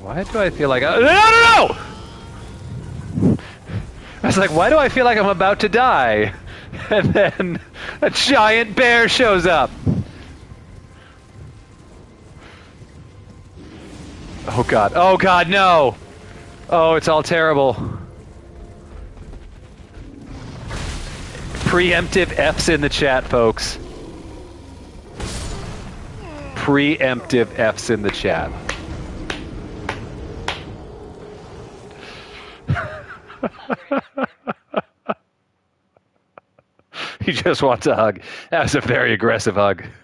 Why do I feel like no! I was like, why do I feel like I'm about to die? And then a giant bear shows up. Oh god. Oh god, no! Oh, it's all terrible. Preemptive F's in the chat, folks. Preemptive F's in the chat. He just wants a hug. That was a very aggressive hug.